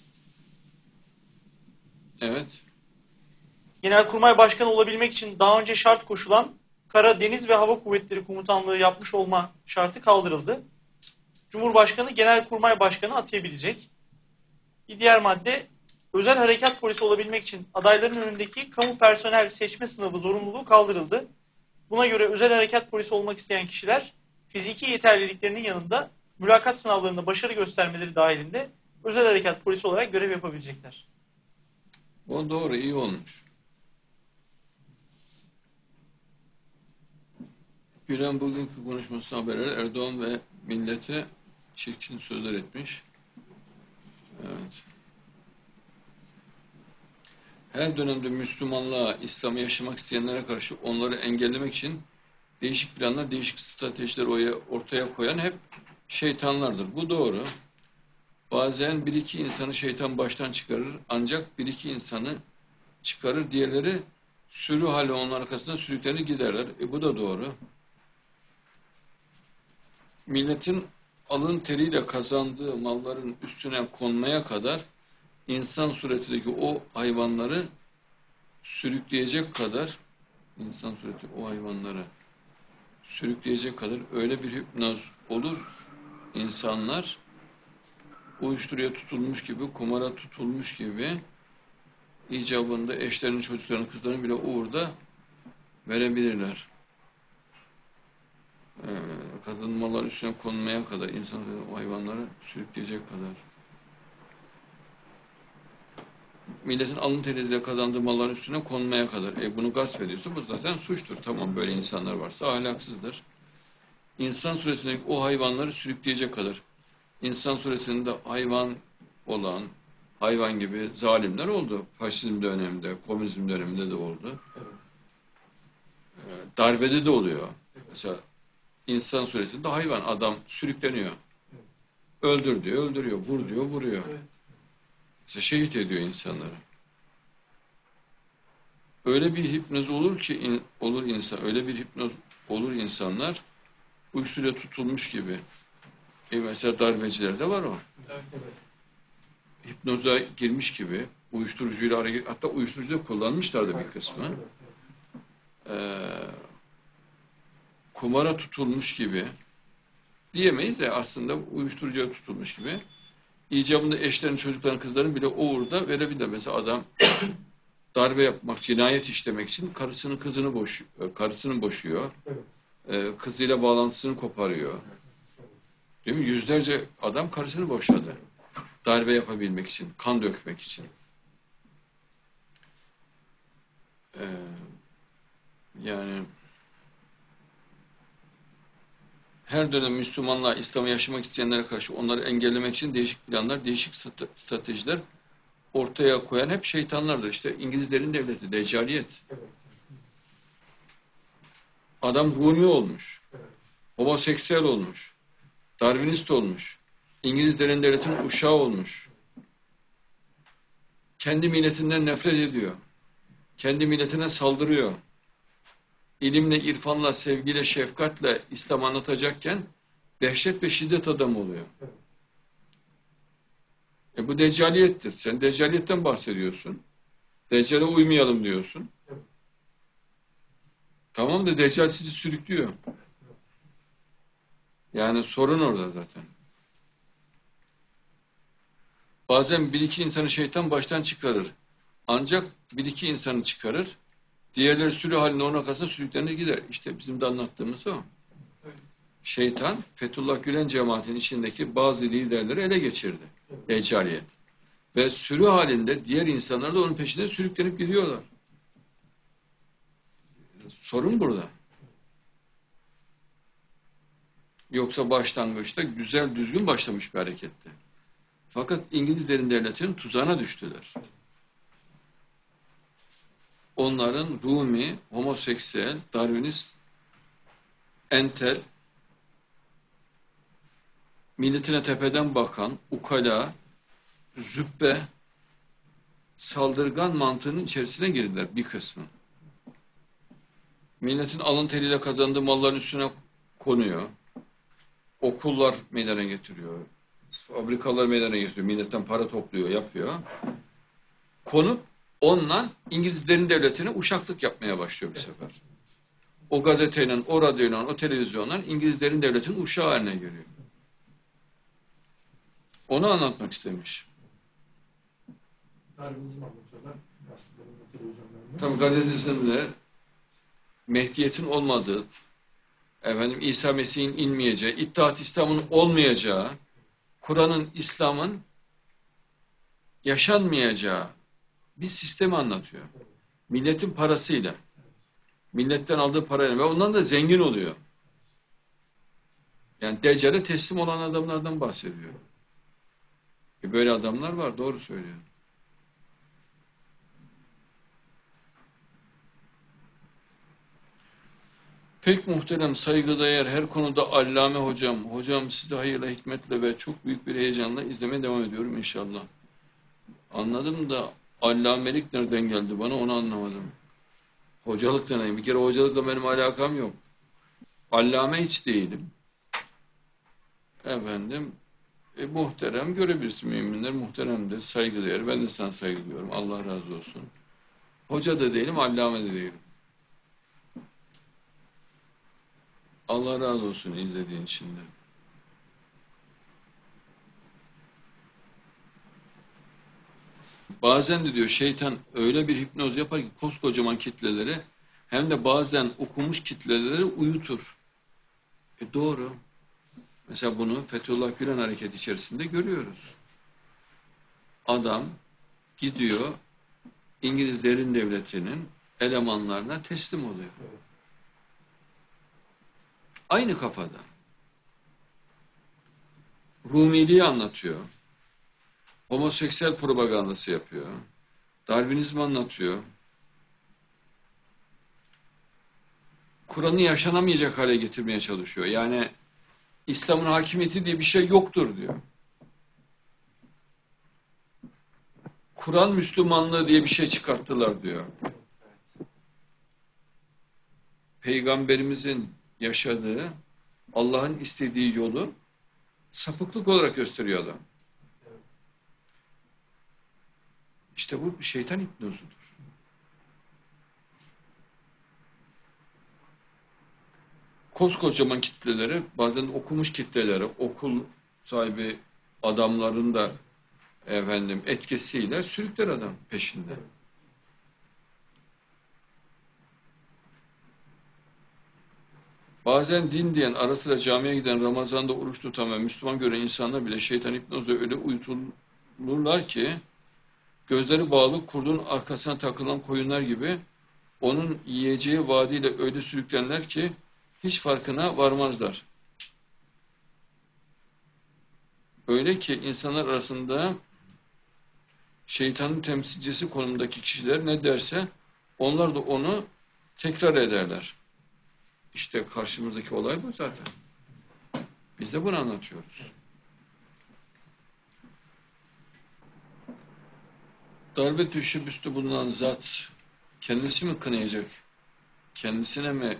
[SPEAKER 1] Evet.
[SPEAKER 2] Genelkurmay Başkanı olabilmek için daha önce şart koşulan Kara, Deniz ve Hava Kuvvetleri Komutanlığı yapmış olma şartı kaldırıldı. Cumhurbaşkanı Genelkurmay Başkanı atayabilecek. Bir diğer madde, özel harekat polisi olabilmek için adayların önündeki kamu personel seçme sınavı zorunluluğu kaldırıldı. Buna göre özel harekat polisi olmak isteyen kişiler fiziki yeterliliklerinin yanında mülakat sınavlarında başarı göstermeleri dahilinde özel harekat polisi olarak görev yapabilecekler.
[SPEAKER 1] O doğru, iyi olmuş. Gülen bugünkü konuşmasına haber verir. Erdoğan ve millete çirkin sözler etmiş. Evet. Her dönemde Müslümanlığa, İslam'ı yaşamak isteyenlere karşı onları engellemek için değişik planlar, değişik stratejiler ortaya koyan hep şeytanlardır. Bu doğru. Bazen bir iki insanı şeytan baştan çıkarır. Ancak bir iki insanı çıkarır. Diğerleri sürü hali onun arkasında sürüklenir giderler. Bu da doğru. Milletin alın teriyle kazandığı malların üstüne konmaya kadar insan suretindeki o hayvanları sürükleyecek kadar insan sureti o hayvanları sürükleyecek kadar öyle bir hipnoz olur, insanlar uyuşturucuya tutulmuş gibi, kumara tutulmuş gibi icabında eşlerini, çocuklarını, kızlarını bile uğurda verebilirler. Kadın malların üstüne konmaya kadar, insan o hayvanları sürükleyecek kadar. Milletin alın teriyle kazandığı malların üstüne konmaya kadar. Bunu gasp ediyorsa bu zaten suçtur. Tamam, böyle insanlar varsa ahlaksızdır. İnsan suretindeki o hayvanları sürükleyecek kadar. İnsan suretinde hayvan olan, hayvan gibi zalimler oldu. Faşizm döneminde, komünizm döneminde de oldu. Darbede de oluyor. Mesela insan suretinde hayvan, adam sürükleniyor. Öldür diyor, öldürüyor. Vur diyor, vuruyor. Mesela şehit ediyor insanları. Öyle bir hipnoz olur ki öyle bir hipnoz olur insanlar uyuşturucuya tutulmuş gibi. Mesela darbecilerde var o. Hipnoza girmiş gibi, uyuşturucuyla hareket, hatta uyuşturucu da kullanmışlar da bir kısmı. Kumara tutulmuş gibi diyemeyiz de aslında uyuşturucuya tutulmuş gibi. İcabında eşlerin, çocukların, kızların bile uğurda verebilir. Mesela adam darbe yapmak, cinayet işlemek için karısını boşuyor. Kızıyla bağlantısını koparıyor. Değil mi? Yüzlerce adam karısını boşadı. Darbe yapabilmek için, kan dökmek için. Yani her dönem Müslümanlığa, İslam'ı yaşamak isteyenlere karşı onları engellemek için değişik planlar, değişik stratejiler ortaya koyan hep şeytanlardır. İşte İngilizlerin devleti, Deccaliyet. Adam Rumi olmuş. Homoseksüel olmuş. Darwinist olmuş. İngilizlerin devletinin uşağı olmuş. Kendi milletinden nefret ediyor. Kendi milletine saldırıyor. İlimle, irfanla, sevgiyle, şefkatle İslam anlatacakken dehşet ve şiddet adamı oluyor. Bu deccaliyettir. Sen deccaliyetten bahsediyorsun. Deccale uymayalım diyorsun. Tamam da deccal sizi sürüklüyor. Yani sorun orada zaten. Bazen bir iki insanı şeytan baştan çıkarır. Ancak bir iki insanı çıkarır. Diğerleri sürü halinde onun arkasına sürüklenir gider. İşte bizim de anlattığımız o. Şeytan, Fethullah Gülen cemaatinin içindeki bazı liderleri ele geçirdi. Deccaliyet. Ve sürü halinde diğer insanlar da onun peşinde sürüklenip gidiyorlar. Sorun burada. Yoksa başlangıçta güzel, düzgün başlamış bir hareketti. Fakat İngilizlerin devletinin tuzağına düştüler. Onların Rumi, homoseksüel, Darwinist, entel, milletine tepeden bakan, ukala, züppe, saldırgan mantığının içerisine girdiler bir kısmı. Milletin alın teriyle kazandığı malların üstüne konuyor. Okullar meydana getiriyor. Fabrikalar meydana getiriyor. Milletten para topluyor, yapıyor. Konup onunla İngilizlerin devletine uşaklık yapmaya başlıyor bir sefer. O gazeteyle, o radyoyla, o televizyonla İngilizlerin devletinin uşağı haline geliyor. Onu anlatmak istemiş.
[SPEAKER 5] Darwinizm anlatıyorlar. Gazetelerinde, televizyonlarında.
[SPEAKER 1] Tabii gazetesinde Mehdiyet'in olmadığı, İsa Mesih'in inmeyeceği, İttihat İslam'ın olmayacağı, Kur'an'ın, İslam'ın yaşanmayacağı bir sistemi anlatıyor. Milletin parasıyla, milletten aldığı parayla ve ondan da zengin oluyor. Yani Deccal'e teslim olan adamlardan bahsediyor. Böyle adamlar var, doğru söylüyor. Pek muhterem, saygıdeğer, her konuda allame hocam. Hocam sizi hayırla, hikmetle ve çok büyük bir heyecanla izlemeye devam ediyorum inşallah. Anladım da allamelik nereden geldi bana onu anlamadım. Hocalık deneyim. Bir kere hocalıkla benim alakam yok. Allame hiç değilim. Muhterem görebilirsin müminler. Muhteremdir, saygıdeğer. Ben de sana saygı duyuyorum. Allah razı olsun. Hoca da değilim, allame de değilim. Allah razı olsun izlediğin için de. Bazen de diyor şeytan öyle bir hipnoz yapar ki koskocaman kitleleri hem de bazen okumuş kitleleri uyutur. Doğru. Mesela bunu Fethullah Gülen hareketi içerisinde görüyoruz. Adam gidiyor İngiliz derin devletinin elemanlarına teslim oluyor. Aynı kafada. Rumiliği anlatıyor. Homoseksüel propagandası yapıyor. Darwinizmi anlatıyor. Kur'an'ı yaşanamayacak hale getirmeye çalışıyor. Yani İslam'ın hakimiyeti diye bir şey yoktur diyor. Kur'an Müslümanlığı diye bir şey çıkarttılar diyor. Peygamberimizin yaşadığı, Allah'ın istediği yolu sapıklık olarak gösteriyor adam. İşte bu bir şeytan hipnozudur. Koskocaman kitleleri, bazen okumuş kitleleri, okul sahibi adamların da etkisiyle sürükler adam peşinde. Bazen din diyen, ara sıra camiye giden, Ramazan'da oruç tutan ve Müslüman gören insanlar bile şeytan hipnozla öyle uyutulurlar ki gözleri bağlı kurdun arkasına takılan koyunlar gibi onun yiyeceği vaadiyle öyle sürüklenler ki hiç farkına varmazlar. Öyle ki insanlar arasında şeytanın temsilcisi konumundaki kişiler ne derse onlar da onu tekrar ederler. İşte karşımızdaki olay bu zaten. Biz de bunu anlatıyoruz. Darbe teşebbüste bulunan zat kendisi mi kınayacak? Kendisine mi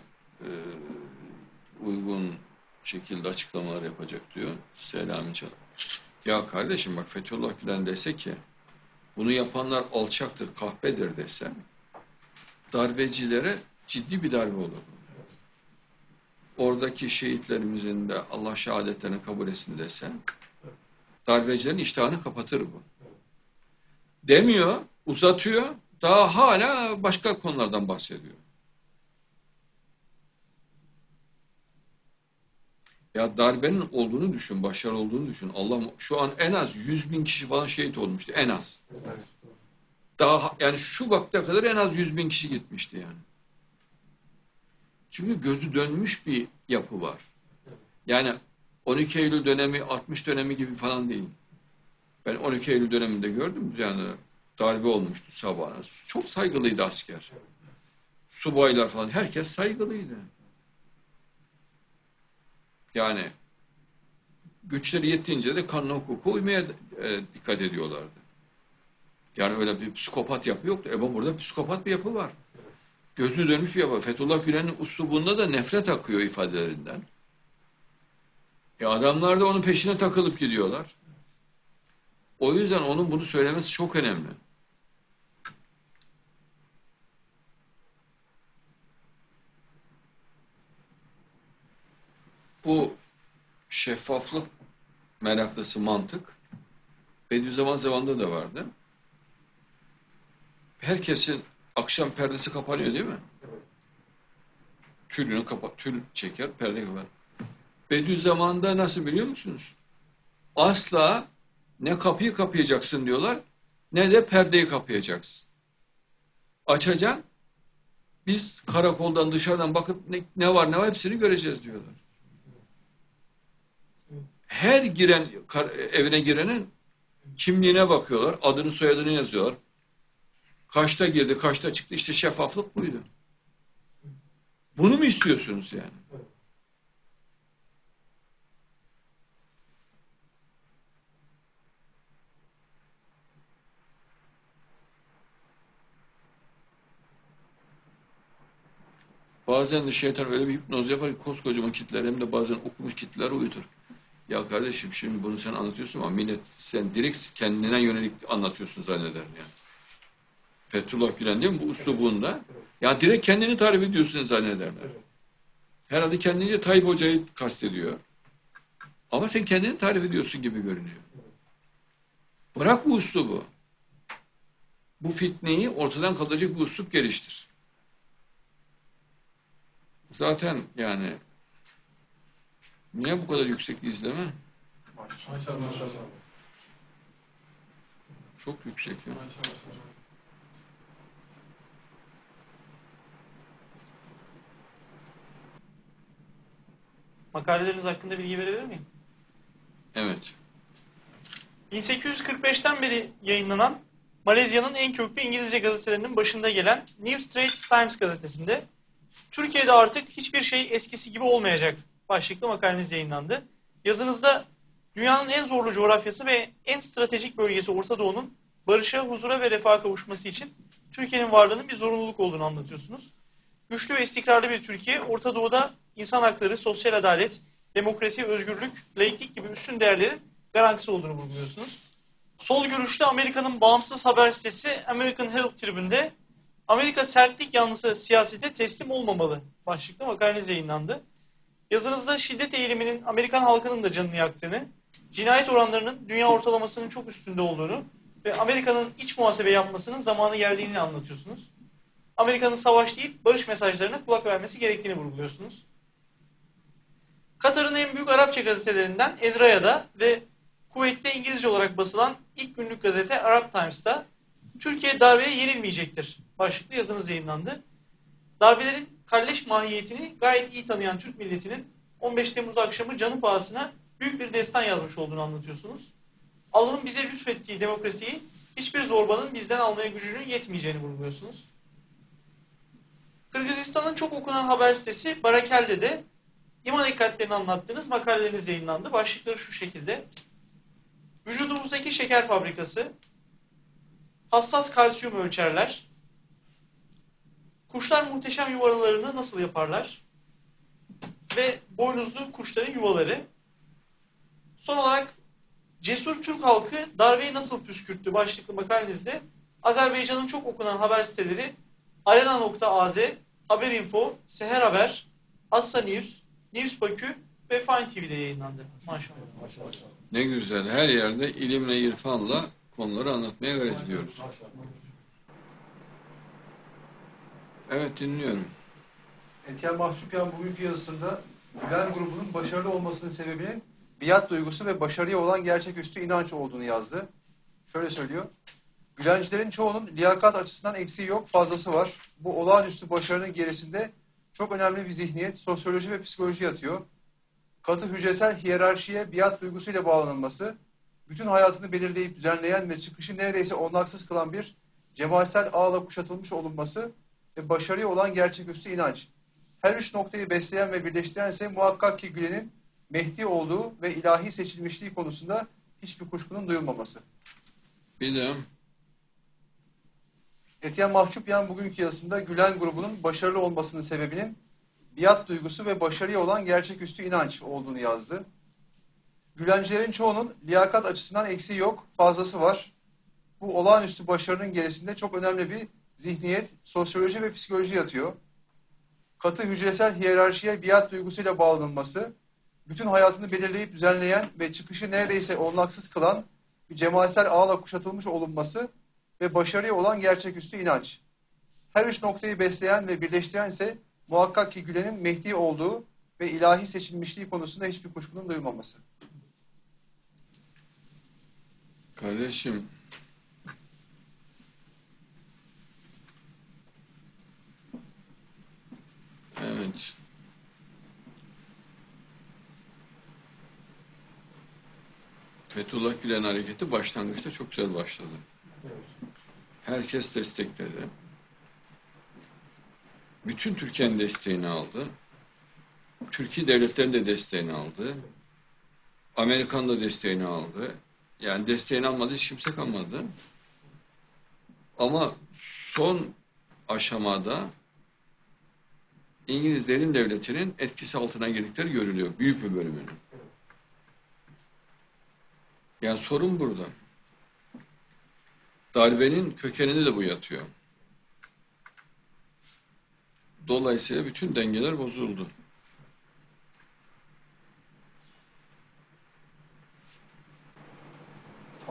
[SPEAKER 1] uygun şekilde açıklamalar yapacak diyor Selami Çağ. Ya kardeşim bak Fethullah Gülen dese ki bunu yapanlar alçaktır, kahpedir dese darbecilere ciddi bir darbe olur. Oradaki şehitlerimizin de Allah şehadetlerini kabul etsin dese darbecilerin iştahını kapatır bu. Demiyor, uzatıyor, daha hala başka konulardan bahsediyor. Ya darbenin olduğunu düşün, başarı olduğunu düşün. Allah şu an en az 100.000 kişi falan şehit olmuştu, en az. Daha yani şu vakte kadar en az 100.000 kişi gitmişti yani. Çünkü gözü dönmüş bir yapı var. Yani 12 Eylül dönemi, 60 dönemi gibi falan değil. Ben 12 Eylül döneminde gördüm yani darbe olmuştu sabahına. Çok saygılıydı asker. Subaylar falan herkes saygılıydı. Yani güçleri yettiğince de kanuna hukuka uymaya dikkat ediyorlardı. Yani öyle bir psikopat yapı yoktu. Burada psikopat bir yapı var. Gözü dönmüş bir yapı. Fethullah Gülen'in üslubunda da nefret akıyor ifadelerinden. Adamlar da onun peşine takılıp gidiyorlar. O yüzden onun bunu söylemesi çok önemli. Bu şeffaflık meraklısı mantık Bediüzzaman zamanında da vardı. Herkesin akşam perdesi kapanıyor değil mi? Tülünü tül çeker, perde kapar. Bediüzzaman'da nasıl biliyor musunuz? Asla ne kapıyı kapayacaksın diyorlar, ne de perdeyi kapayacaksın. Açacaksın, biz karakoldan dışarıdan bakıp ne var ne var hepsini göreceğiz diyorlar. Her evine girenin kimliğine bakıyorlar, adını soyadını yazıyorlar. Kaçta girdi, kaçta çıktı, işte şeffaflık buydu. Bunu mu istiyorsunuz yani? Bazen de şeytan öyle bir hipnoz yapar ki koskocaman kitleler hem de bazen okumuş kitleler uyutur. Ya kardeşim şimdi bunu sen anlatıyorsun ama millet sen direkt kendine yönelik anlatıyorsun zanneder yani. Fethullah Gülen değil mi bu üslubunda? Ya direkt kendini tarif ediyorsun zannederler. Herhalde kendince Tayyip Hoca'yı kastediyor. Ama sen kendini tarif ediyorsun gibi görünüyor. Bırak bu üslubu. Bu fitneyi ortadan kaldıracak bir üslup geliştir. Zaten yani niye bu kadar yüksek izleme?
[SPEAKER 5] Maşallah.
[SPEAKER 1] Çok yüksek ya.
[SPEAKER 2] Makaleleriniz hakkında bilgi verebilir miyim?
[SPEAKER 1] Evet.
[SPEAKER 2] 1845'ten beri yayınlanan Malezya'nın en köklü İngilizce gazetelerinin başında gelen New Straits Times gazetesinde Türkiye'de artık hiçbir şey eskisi gibi olmayacak başlıklı makaleniz yayınlandı. Yazınızda dünyanın en zorlu coğrafyası ve en stratejik bölgesi Orta Doğu'nun barışa, huzura ve refaha kavuşması için Türkiye'nin varlığının bir zorunluluk olduğunu anlatıyorsunuz. Güçlü ve istikrarlı bir Türkiye, Orta Doğu'da insan hakları, sosyal adalet, demokrasi, özgürlük, laiklik gibi üstün değerlerin garantisi olduğunu vurguluyorsunuz. Sol görüşlü Amerika'nın bağımsız haber sitesi American Herald Tribune'de Amerika sertlik yanlısı siyasete teslim olmamalı başlıklı makaleniz yayınlandı. Yazınızda şiddet eğiliminin Amerikan halkının da canını yaktığını, cinayet oranlarının dünya ortalamasının çok üstünde olduğunu ve Amerika'nın iç muhasebe yapmasının zamanı geldiğini anlatıyorsunuz. Amerika'nın savaş değil, barış mesajlarına kulak vermesi gerektiğini vurguluyorsunuz. Katar'ın en büyük Arapça gazetelerinden El Raya'da ve kuvvetli İngilizce olarak basılan ilk günlük gazete Arab Times'ta Türkiye darbeye yenilmeyecektir başlıklı yazınız yayınlandı. Darbelerin kalleş mahiyetini gayet iyi tanıyan Türk milletinin 15 Temmuz akşamı canı pahasına büyük bir destan yazmış olduğunu anlatıyorsunuz. Allah'ın bize lütfettiği demokrasiyi hiçbir zorbanın bizden almaya gücünün yetmeyeceğini vurguluyorsunuz. Kırgızistan'ın çok okunan haber sitesi Barakel'de de İman hakikatlerini anlattığınız makaleleriniz yayınlandı. Başlıkları şu şekilde. Vücudumuzdaki şeker fabrikası, hassas kalsiyum ölçerler, kuşlar muhteşem yuvalarını nasıl yaparlar ve boynuzlu kuşların yuvaları. Son olarak cesur Türk halkı darbeyi nasıl püskürttü başlıklı makalenizde Azerbaycan'ın çok okunan haber siteleri Arena.az, Haberinfo, Seher Haber, Assa News, News Bakü ve Fine TV'de yayınlandı. Maşallah.
[SPEAKER 1] Ne güzel. Her yerde ilimle, irfanla konuları anlatmaya gayret ediyoruz. Evet, dinliyorum.
[SPEAKER 3] Etyen Mahçupyan bugünkü yazısında Gülen grubunun başarılı olmasının sebebinin biat duygusu ve başarıya olan gerçeküstü inanç olduğunu yazdı. Şöyle söylüyor. Gülencilerin çoğunun liyakat açısından eksiği yok, fazlası var. Bu olağanüstü başarının gerisinde çok önemli bir zihniyet, sosyoloji ve psikoloji yatıyor. Katı hücresel hiyerarşiye biat duygusuyla bağlanılması, bütün hayatını belirleyip düzenleyen ve çıkışı neredeyse onlaksız kılan bir cemaatsel ağla kuşatılmış olunması ve başarıya olan gerçeküstü inanç. Her üç noktayı besleyen ve birleştiren ise muhakkak ki Gülen'in Mehdi olduğu ve ilahi seçilmişliği konusunda hiçbir kuşkunun duyulmaması.
[SPEAKER 1] Bir de
[SPEAKER 3] Etyen Mahçupyan bugünkü yazısında Gülen grubunun başarılı olmasının sebebinin biat duygusu ve başarıya olan gerçeküstü inanç olduğunu yazdı. Gülencilerin çoğunun liyakat açısından eksiği yok, fazlası var. Bu olağanüstü başarının gerisinde çok önemli bir zihniyet, sosyoloji ve psikoloji yatıyor. Katı hücresel hiyerarşiye biat duygusuyla bağlanılması, bütün hayatını belirleyip düzenleyen ve çıkışı neredeyse olaksız kılan bir cemaatsel ağla kuşatılmış olunması ve başarıya olan gerçeküstü inanç. Her üç noktayı besleyen ve birleştiren ise muhakkak ki Gülen'in Mehdi olduğu ve ilahi seçilmişliği konusunda hiçbir kuşkunun duyulmaması.
[SPEAKER 1] kardeşim, evet, Fethullah Gülen hareketi başlangıçta çok güzel başladı. Herkes destekledi. Bütün Türkiye'nin desteğini aldı. Türkiye devletlerinin de desteğini aldı. Amerikan da desteğini aldı. Yani desteğini almadı hiç kimse kalmadı. Ama son aşamada İngiliz derin devletinin etkisi altına girdikleri görülüyor. Büyük bir bölümünün. Yani sorun burada. Darbenin kökeninde de bu yatıyor. Dolayısıyla bütün dengeler bozuldu.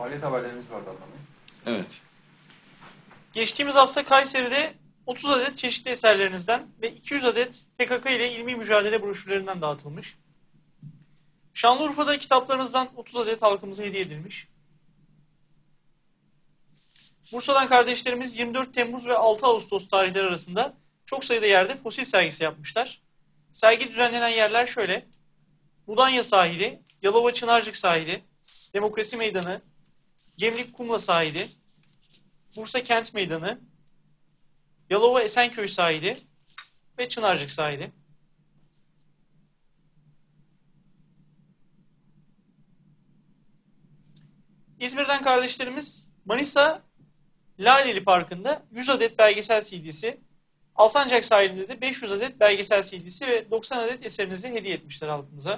[SPEAKER 3] Faaliyet haberlerimiz vardı Adnan Bey.
[SPEAKER 1] Evet.
[SPEAKER 2] Geçtiğimiz hafta Kayseri'de 30 adet çeşitli eserlerinizden ve 200 adet PKK ile ilmi mücadele broşürlerinden dağıtılmış. Şanlıurfa'da kitaplarınızdan 30 adet halkımıza hediye edilmiş. Bursa'dan kardeşlerimiz 24 Temmuz ve 6 Ağustos tarihleri arasında çok sayıda yerde fosil sergisi yapmışlar. Sergi düzenlenen yerler şöyle: Mudanya sahili, Yalova Çınarcık sahili, Demokrasi Meydanı, Gemlik Kumla sahili, Bursa Kent Meydanı, Yalova Esenköy sahili ve Çınarcık sahili. İzmir'den kardeşlerimiz Manisa Laleli Parkı'nda 100 adet belgesel CD'si, Alsancak sahilinde de 500 adet belgesel CD'si ve 90 adet eserinizi hediye etmişler halkımıza.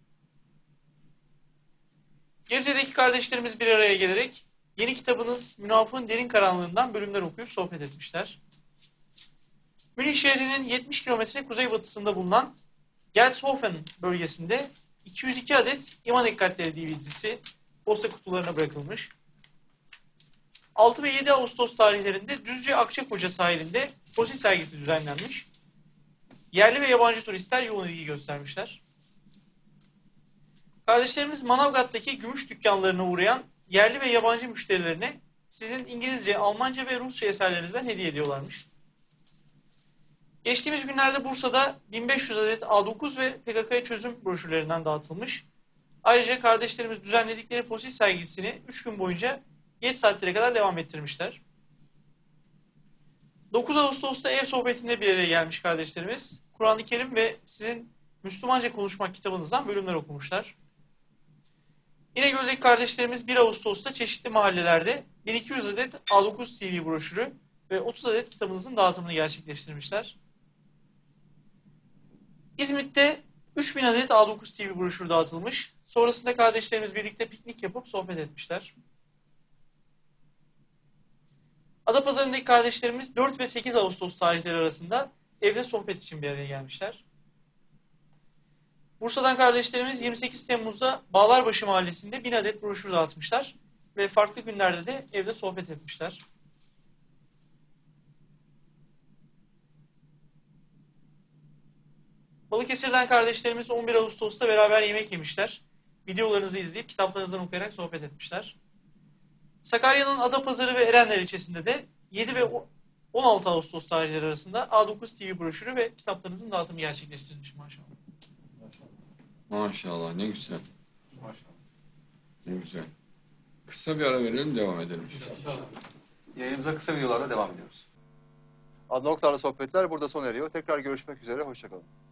[SPEAKER 2] Gebze'deki kardeşlerimiz bir araya gelerek yeni kitabınız Münafığın Derin Karanlığından bölümler okuyup sohbet etmişler. Münih şehrinin 70 kilometre kuzeybatısında bulunan Gelshofen bölgesinde 202 adet İman Dikkatleri DVD'si posta kutularına bırakılmış. 6 ve 7 Ağustos tarihlerinde Düzce Akçakoca sahilinde fosil sergisi düzenlenmiş. Yerli ve yabancı turistler yoğun ilgi göstermişler. Kardeşlerimiz Manavgat'taki gümüş dükkanlarına uğrayan yerli ve yabancı müşterilerine sizin İngilizce, Almanca ve Rusça eserlerinizden hediye ediyorlarmış. Geçtiğimiz günlerde Bursa'da 1500 adet A9 ve PKK'ya çözüm broşürlerinden dağıtılmış. Ayrıca kardeşlerimiz düzenledikleri fosil sergisini 3 gün boyunca geç saatlere kadar devam ettirmişler. 9 Ağustos'ta ev sohbetinde bir araya gelmiş kardeşlerimiz Kur'an-ı Kerim ve sizin Müslümanca Konuşmak kitabınızdan bölümler okumuşlar. İnegöl'deki kardeşlerimiz 1 Ağustos'ta çeşitli mahallelerde 1200 adet A9 TV broşürü ve 30 adet kitabınızın dağıtımını gerçekleştirmişler. İzmit'te 3000 adet A9 TV broşürü dağıtılmış. Sonrasında kardeşlerimiz birlikte piknik yapıp sohbet etmişler. Adapazarı'ndaki kardeşlerimiz 4 ve 8 Ağustos tarihleri arasında evde sohbet için bir araya gelmişler. Bursa'dan kardeşlerimiz 28 Temmuz'da Bağlarbaşı Mahallesi'nde 1000 adet broşür dağıtmışlar ve farklı günlerde de evde sohbet etmişler. Balıkesir'den kardeşlerimiz 11 Ağustos'ta beraber yemek yemişler. Videolarınızı izleyip kitaplarınızdan okuyarak sohbet etmişler. Sakarya'nın Adapazarı ve Erenler ilçesinde de 7 ve 16 Ağustos tarihleri arasında A9 TV broşürü ve kitaplarınızın dağıtımı gerçekleştirilmiş maşallah.
[SPEAKER 1] Maşallah ne güzel.
[SPEAKER 3] Maşallah.
[SPEAKER 1] Ne güzel. Kısa bir ara verelim, devam edelim.
[SPEAKER 3] Yayınımıza kısa videolarla devam ediyoruz. Adnan Oktar'la sohbetler burada sona eriyor. Tekrar görüşmek üzere. Hoşçakalın.